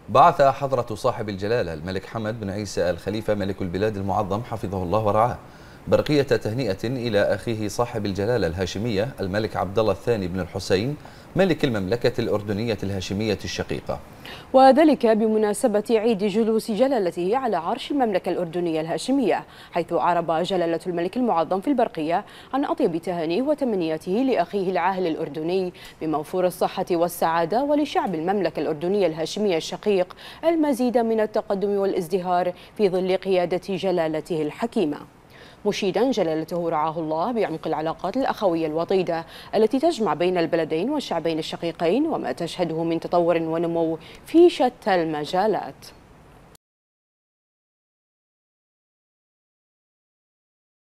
بعث حضرة صاحب الجلالة الملك حمد بن عيسى آل خليفة ملك البلاد المعظم حفظه الله ورعاه برقية تهنئة إلى أخيه صاحب الجلالة الهاشمية الملك عبد الله الثاني بن الحسين ملك المملكة الأردنية الهاشمية الشقيقة، وذلك بمناسبة عيد جلوس جلالته على عرش المملكة الأردنية الهاشمية، حيث أعرب جلالة الملك المعظم في البرقية عن أطيب تهانيه وتمنياته لأخيه العاهل الأردني بموفور الصحة والسعادة، ولشعب المملكة الأردنية الهاشمية الشقيق المزيد من التقدم والازدهار في ظل قيادة جلالته الحكيمة، مشيدا جلالته رعاه الله بعمق العلاقات الأخوية الوطيدة التي تجمع بين البلدين والشعبين الشقيقين، وما تشهده من تطور ونمو في شتى المجالات.